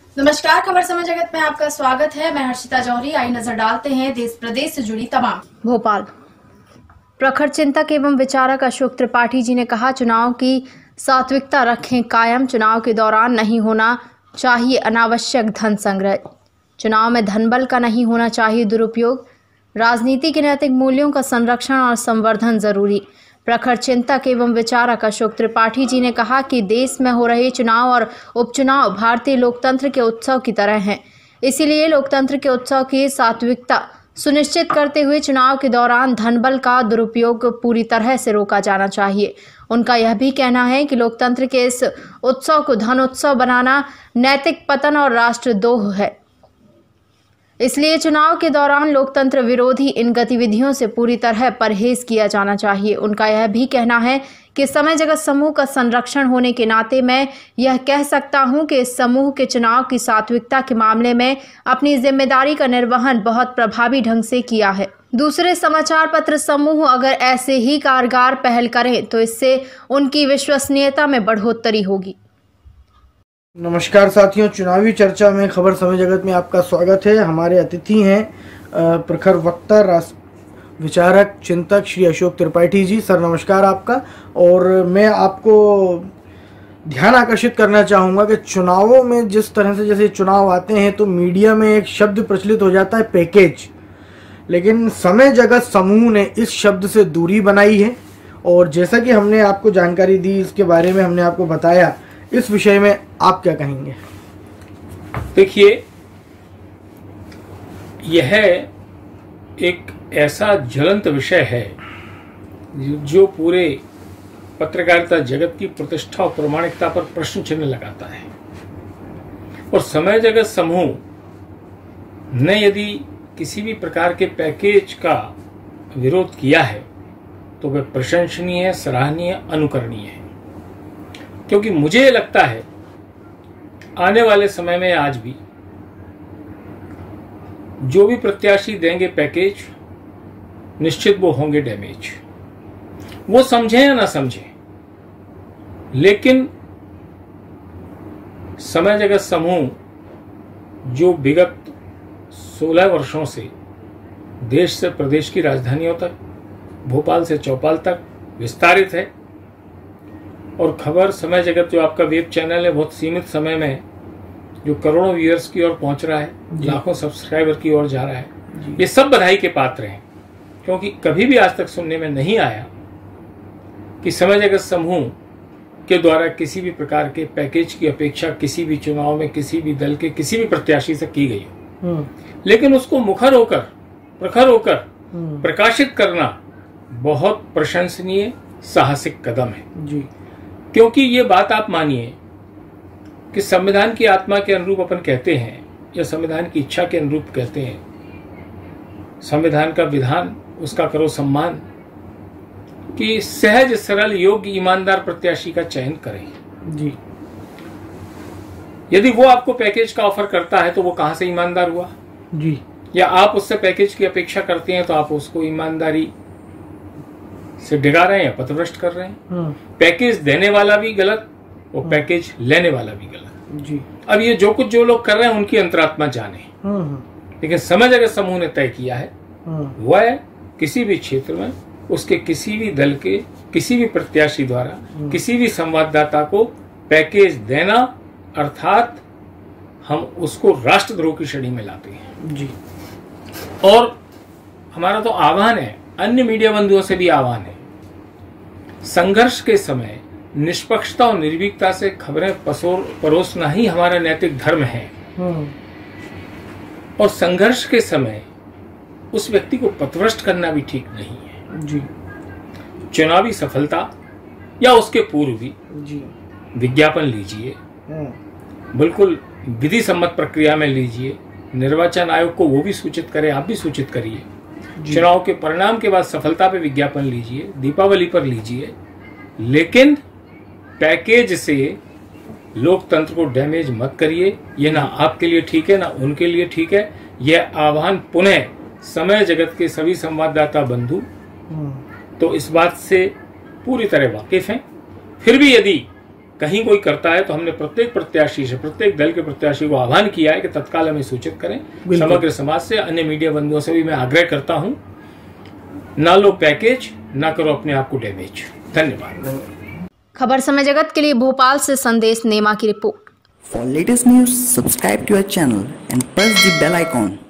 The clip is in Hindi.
नमस्कार, खबर समय जगत में आपका स्वागत है। मैं हर्षिता जौहरी। आई नजर डालते हैं देश प्रदेश से जुड़ी तमाम। भोपाल प्रखर चिंतक एवं विचारक अशोक त्रिपाठी जी ने कहा, चुनाव की सात्विकता रखें कायम। चुनाव के दौरान नहीं होना चाहिए अनावश्यक धन संग्रह। चुनाव में धनबल का नहीं होना चाहिए दुरुपयोग। राजनीति के नैतिक मूल्यों का संरक्षण और संवर्धन जरूरी। प्रखर चिंतक एवं विचारक अशोक त्रिपाठी जी ने कहा कि देश में हो रहे चुनाव और उपचुनाव भारतीय लोकतंत्र के उत्सव की तरह हैं। इसीलिए लोकतंत्र के उत्सव की सात्विकता सुनिश्चित करते हुए चुनाव के दौरान धनबल का दुरुपयोग पूरी तरह से रोका जाना चाहिए। उनका यह भी कहना है कि लोकतंत्र के इस उत्सव को धन उत्सव बनाना नैतिक पतन और राष्ट्रद्रोह है। इसलिए चुनाव के दौरान लोकतंत्र विरोधी इन गतिविधियों से पूरी तरह परहेज किया जाना चाहिए। उनका यह भी कहना है कि समय जगत समूह का संरक्षण होने के नाते मैं यह कह सकता हूं कि इस समूह के चुनाव की सात्विकता के मामले में अपनी जिम्मेदारी का निर्वहन बहुत प्रभावी ढंग से किया है। दूसरे समाचार पत्र समूह अगर ऐसे ही कारगर पहल करें तो इससे उनकी विश्वसनीयता में बढ़ोतरी होगी। नमस्कार साथियों, चुनावी चर्चा में खबर समय जगत में आपका स्वागत है। हमारे अतिथि हैं प्रखर वक्ता विचारक चिंतक श्री अशोक त्रिपाठी जी। सर नमस्कार आपका। और मैं आपको ध्यान आकर्षित करना चाहूँगा कि चुनावों में जिस तरह से जैसे चुनाव आते हैं तो मीडिया में एक शब्द प्रचलित हो जाता है पैकेज, लेकिन समय जगत समूह ने इस शब्द से दूरी बनाई है। और जैसा कि हमने आपको जानकारी दी, इसके बारे में हमने आपको बताया, इस विषय में आप क्या कहेंगे? देखिए, यह एक ऐसा ज्वलंत विषय है जो पूरे पत्रकारिता जगत की प्रतिष्ठा और प्रामाणिकता पर प्रश्न चिन्ह लगाता है। और समय जगत समूह ने यदि किसी भी प्रकार के पैकेज का विरोध किया है तो वह प्रशंसनीय, सराहनीय, अनुकरणीय है। क्योंकि मुझे लगता है आने वाले समय में आज भी जो भी प्रत्याशी देंगे पैकेज, निश्चित वो होंगे डैमेज। वो समझें या ना समझें, लेकिन समय जगत समूह जो विगत 16 वर्षों से देश से प्रदेश की राजधानियों तक, भोपाल से चौपाल तक विस्तारित है, और खबर समय जगत जो आपका वेब चैनल है बहुत सीमित समय में जो करोड़ों व्यूअर्स की ओर पहुंच रहा है, लाखों सब्सक्राइबर की ओर जा रहा है, ये सब बधाई के पात्र हैं। क्योंकि कभी भी आज तक सुनने में नहीं आया कि समय जगत समूह के द्वारा किसी भी प्रकार के पैकेज की अपेक्षा किसी भी चुनाव में किसी भी दल के किसी भी प्रत्याशी से की गई हो। लेकिन उसको मुखर होकर, प्रखर होकर प्रकाशित करना बहुत प्रशंसनीय, साहसिक कदम है जी। क्योंकि ये बात आप मानिए कि संविधान की आत्मा के अनुरूप अपन कहते हैं या संविधान की इच्छा के अनुरूप कहते हैं, संविधान का विधान उसका करो सम्मान, कि सहज, सरल, योग्य, ईमानदार प्रत्याशी का चयन करें जी। यदि वो आपको पैकेज का ऑफर करता है तो वो कहां से ईमानदार हुआ जी? या आप उससे पैकेज की अपेक्षा करते हैं तो आप उसको ईमानदारी से डिगा रहे हैं या पथभ्रष्ट कर रहे हैं। पैकेज देने वाला भी गलत और पैकेज लेने वाला भी गलत जी। अब ये जो लोग कर रहे हैं उनकी अंतरात्मा जाने, लेकिन समय जगत समूह ने तय किया है वह किसी भी क्षेत्र में उसके किसी भी दल के किसी भी प्रत्याशी द्वारा किसी भी संवाददाता को पैकेज देना, अर्थात हम उसको राष्ट्रद्रोह की श्रेणी में लाते हैं जी। और हमारा तो आह्वान है, अन्य मीडिया बंधुओं से भी आह्वान है, संघर्ष के समय निष्पक्षता और निर्भीकता से खबरें परोसना ही हमारा नैतिक धर्म है। और संघर्ष के समय उस व्यक्ति को पथभ्रष्ट करना भी ठीक नहीं है जी। चुनावी सफलता या उसके पूर्व भी जी विज्ञापन लीजिए, बिल्कुल विधि सम्मत प्रक्रिया में लीजिए, निर्वाचन आयोग को वो भी सूचित करे, आप भी सूचित करिए। चुनाव के परिणाम के बाद सफलता पे विज्ञापन लीजिए, दीपावली पर लीजिए, लेकिन पैकेज से लोकतंत्र को डैमेज मत करिए। ये ना आपके लिए ठीक है ना उनके लिए ठीक है। यह आह्वान पुनः समय जगत के सभी संवाददाता बंधु तो इस बात से पूरी तरह वाकिफ हैं। फिर भी यदि कहीं कोई करता है तो हमने प्रत्येक प्रत्याशी से, प्रत्येक दल के प्रत्याशी को आह्वान किया है कि तत्काल हमें सूचित करें। समग्र समाज से, अन्य मीडिया बंधुओं से भी मैं आग्रह करता हूं, ना लो पैकेज, ना करो अपने आप को डैमेज। धन्यवाद। खबर समय जगत के लिए भोपाल से संदेश नेमा की रिपोर्ट। For latest news, subscribe to our channel and press the bell icon.